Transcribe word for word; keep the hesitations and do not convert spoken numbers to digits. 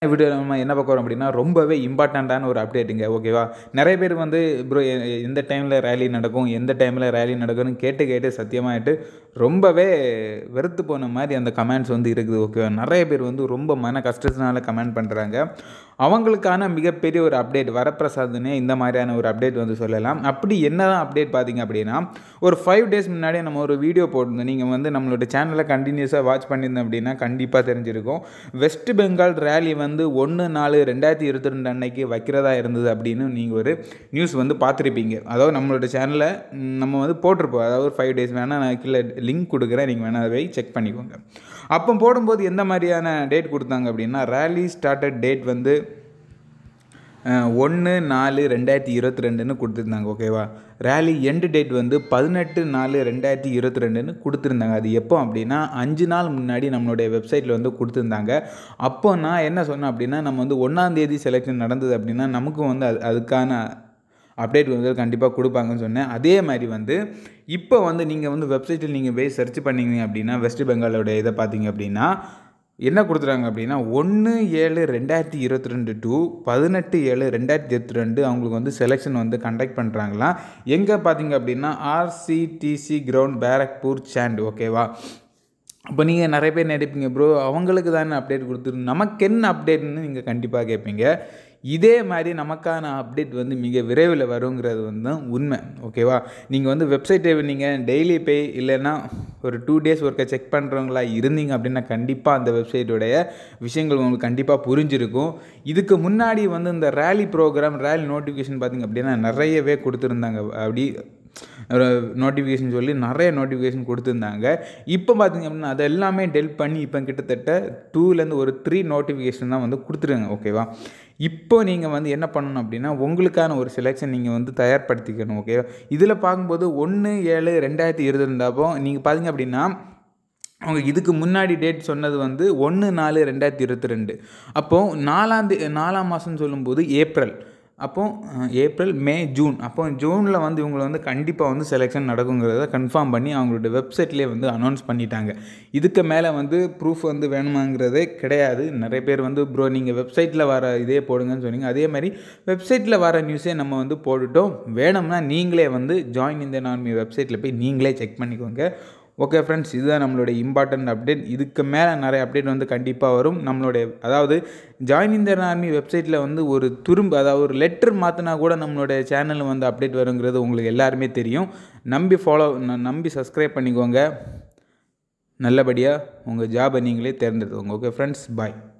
Video நம்ம என்ன பார்க்க வரோம் அப்படின்னா ரொம்பவே இம்பார்ட்டண்ட்டான ஒரு அப்டேட்டுங்க. ஓகேவா? நிறைய பேர் வந்து ப்ரோ எந்த டைமில் ரேலி நடக்கும் எந்த டைமில் ரேலி நடக்கும்னு கேட்டு கேட்டு சத்தியமாகிட்டு ரொம்பவே வெறுத்து போன மாதிரி அந்த கமெண்ட்ஸ் வந்து இருக்குது. ஓகேவா? நிறைய பேர் வந்து ரொம்ப மன கஷ்டத்தினால கமெண்ட் பண்ணுறாங்க. அவங்களுக்கான மிகப்பெரிய ஒரு அப்டேட் வரப்பிரசாத்னே இந்த மாதிரியான ஒரு அப்டேட் வந்து சொல்லலாம். அப்படி என்ன தான் அப்டேட் பார்த்தீங்க அப்படின்னா, ஒரு ஃபைவ் டேஸ் முன்னாடியே நம்ம ஒரு வீடியோ போட்டிருந்தோம். நீங்கள் வந்து நம்மளோட சேனலை கண்டினியூஸாக வாட்ச் பண்ணியிருந்தோம் அப்படின்னா கண்டிப்பாக தெரிஞ்சிருக்கும். வெஸ்ட் பெங்கால் ரேலி வந்து ஒன்று நாலு ரெண்டாயிரத்தி இருபத்தி ரெண்டு அன்னைக்கு வைக்கிறதா இருந்தது அப்படின்னு நீங்கள் ஒரு நியூஸ் வந்து பார்த்துருப்பீங்க. அதாவது நம்மளோட சேனலை நம்ம வந்து போட்டிருப்போம். அதாவது ஒரு ஃபைவ் டேஸ் வேணால் நான் கீழே லிங்க் கொடுக்குறேன், நீங்கள் வேணால் அதை செக் பண்ணிக்கோங்க. அப்போ போடும்போது எந்த மாதிரியான டேட் கொடுத்தாங்க அப்படின்னா, ரேலி ஸ்டார்டட் டேட் வந்து ஒன்று நாலு ரெண்டாயிரத்தி இருபத்தி ரெண்டுன்னு கொடுத்துருந்தாங்க. ஓகேவா? ரேலி எண்டு டேட் வந்து பதினெட்டு நாலு ரெண்டாயிரத்தி இருபத்தி ரெண்டுன்னு கொடுத்துருந்தாங்க. அது எப்போ அப்படின்னா அஞ்சு நாள் முன்னாடி நம்மளுடைய வெப்சைட்டில் வந்து கொடுத்துருந்தாங்க. அப்போ நான் என்ன சொன்னேன் அப்படின்னா, நம்ம வந்து ஒன்றாந்தேதி செலெக்ஷன் நடந்தது அப்படின்னா நமக்கும் வந்து அது அதுக்கான அப்டேட் வந்து கண்டிப்பாக கொடுப்பாங்கன்னு சொன்னேன். அதே மாதிரி வந்து இப்போ வந்து நீங்கள் வந்து வெப்சைட்டில் நீங்கள் போய் சர்ச் பண்ணிங்க அப்படின்னா வெஸ்ட் பெங்காலோட இதை பார்த்தீங்க அப்படின்னா என்ன கொடுத்துறாங்க அப்படின்னா ஒன்று ஏழு ரெண்டாயிரத்தி இருபத்தி ரெண்டு டு பதினெட்டு ஏழு ரெண்டாயிரத்தி இருபத்தி ரெண்டு அவங்களுக்கு வந்து செலெக்ஷன் வந்து கண்டக்ட் பண்ணுறாங்களாம். எங்கே பார்த்தீங்க அப்படின்னா ஆர்சிடிசி கிரவுண்ட் பேரக்பூர் சாண்ட். ஓகேவா? அப்போ நீங்கள் நிறைய பேர் நினைப்பீங்க ப்ரோ அவங்களுக்கு தானே அப்டேட் கொடுத்துரு நமக்கு என்ன அப்டேட்னு நீங்கள் கண்டிப்பாக கேட்பீங்க. இதே மாதிரி நமக்கான அப்டேட் வந்து மிக விரைவில் வருங்கிறது வந்து உண்மை. ஓகேவா? நீங்கள் வந்து வெப்சைட்டை நீங்கள் டெய்லி போய் இல்லைன்னா ஒரு டூ டேஸ் ஒர்க்கை செக் பண்ணுறவங்களா இருந்தீங்க அப்படின்னா கண்டிப்பாக அந்த வெப்சைட்டோடைய விஷயங்கள் உங்களுக்கு கண்டிப்பாக புரிஞ்சிருக்கும். இதுக்கு முன்னாடி வந்து இந்த ரேலி ப்ரோக்ராம் ரேலி நோட்டிஃபிகேஷன் பார்த்திங்க அப்படின்னா நிறையவே கொடுத்துருந்தாங்க. அப்படி நோட்டிஃபிகேஷன் சொல்லி நிறைய நோட்டிஃபிகேஷன் கொடுத்துருந்தாங்க. இப்போ பார்த்திங்க அப்படின்னா அதை எல்லாமே டெல் பண்ணி இப்போ கிட்டத்தட்ட டூலேருந்து ஒரு த்ரீ நோட்டிஃபிகேஷன் தான் வந்து கொடுத்துருங்க. ஓகேவா? இப்போ நீங்கள் வந்து என்ன பண்ணணும் அப்படின்னா உங்களுக்கான ஒரு செலெக்ஷன் நீங்கள் வந்து தயார்படுத்திக்கணும். ஓகேவா? இதில் பார்க்கும்போது ஒன்று ஏழு ரெண்டாயிரத்தி இருபத்தி ரெண்டு அப்போ நீங்கள் பார்த்தீங்க அப்படின்னா அவங்க இதுக்கு முன்னாடி டேட் சொன்னது வந்து ஒன்று நாலு ரெண்டாயிரத்தி இருபத்தி ரெண்டு அப்போது நாலாந்தே நாலாம் மாதம்னு சொல்லும்போது ஏப்ரல், அப்போது ஏப்ரல் மே ஜூன், அப்போ ஜூனில் வந்து இவங்களை வந்து கண்டிப்பாக வந்து செலெக்ஷன் நடக்குங்கிறத கன்ஃபார்ம் பண்ணி அவங்களோட வெப்சைட்லேயே வந்து அனௌன்ஸ் பண்ணிட்டாங்க. இதுக்கு மேலே வந்து ப்ரூஃப் வந்து வேணுமாங்கிறதே கிடையாது. நிறைய பேர் வந்து ப்ரோ நீங்கள் வெப்சைட்டில் வர இதே போடுங்கன்னு சொன்னீங்க. அதே மாதிரி வெப்சைட்டில் வர நியூஸே நம்ம வந்து போட்டுட்டோம். வேணும்னா நீங்களே வந்து ஜாயின் இந்தியன் ஆர்மி வெப்சைட்டில் போய் நீங்களே செக் பண்ணிக்கோங்க. ஓகே ஃப்ரெண்ட்ஸ், இதுதான் நம்மளுடைய இம்பார்ட்டன்ட் அப்டேட். இதுக்கு மேலே நிறைய அப்டேட் வந்து கண்டிப்பாக வரும். நம்மளுடைய அதாவது ஜாயின் இந்தியன் ஆர்மி வெப்சைட்டில் வந்து ஒரு துரும்பு அதாவது ஒரு லெட்டர் மாற்றினா கூட நம்மளுடைய சேனலில் வந்து அப்டேட் வருங்கிறது உங்களுக்கு எல்லாருமே தெரியும். நம்பி ஃபாலோ நம்பி சப்ஸ்கிரைப் பண்ணிக்கோங்க. நல்லபடியாக உங்கள் ஜாபை நீங்களே தேர்ந்தெடுத்துக்கோங்க. ஓகே ஃப்ரெண்ட்ஸ், பாய்.